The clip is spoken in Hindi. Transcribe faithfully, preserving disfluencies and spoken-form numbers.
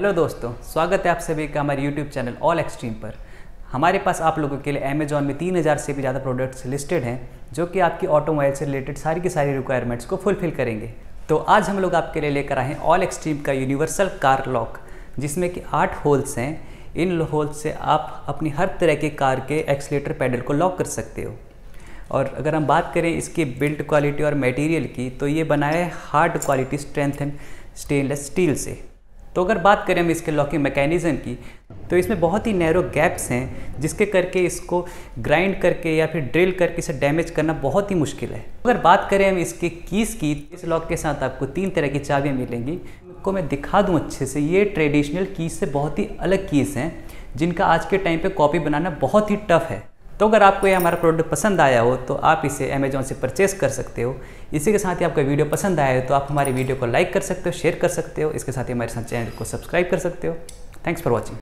हेलो दोस्तों, स्वागत है आप सभी का हमारे यूट्यूब चैनल ऑल एक्सट्रीम पर। हमारे पास आप लोगों के लिए अमेजॉन में तीन हज़ार से भी ज़्यादा प्रोडक्ट्स लिस्टेड हैं जो कि आपकी ऑटोमोबाइल से रिलेटेड सारी की सारी रिक्वायरमेंट्स को फुलफिल करेंगे। तो आज हम लोग आपके लिए लेकर आए हैं ऑल एक्सट्रीम का यूनिवर्सल कार लॉक, जिसमें कि आठ होल्स हैं। इन होल्स से आप अपनी हर तरह के कार के एक्सीलेटर पैडल को लॉक कर सकते हो। और अगर हम बात करें इसकी बिल्ड क्वालिटी और मटेरियल की, तो ये बना है hard quality strength and stainless steel से। तो अगर बात करें हम इसके लॉकिंग मैकेनिज़्म की, तो इसमें बहुत ही नैरो गैप्स हैं जिसके करके इसको ग्राइंड करके या फिर ड्रिल करके इसे डैमेज करना बहुत ही मुश्किल है। अगर बात करें हम इसके कीज़ की, इस लॉक के साथ आपको तीन तरह की चाबियाँ मिलेंगी। को मैं दिखा दूँ अच्छे से, ये ट्रेडिशनल कीज़ से बहुत ही अलग कीज़ हैं जिनका आज के टाइम पे कॉपी बनाना बहुत ही टफ है। तो अगर आपको ये हमारा प्रोडक्ट पसंद आया हो तो आप इसे अमेजॉन से परचेस कर सकते हो। इसी के साथ ही आपका वीडियो पसंद आया हो तो आप हमारी वीडियो को लाइक कर सकते हो, शेयर कर सकते हो। इसके साथ ही हमारे साथ चैनल को सब्सक्राइब कर सकते हो। Thanks for watching.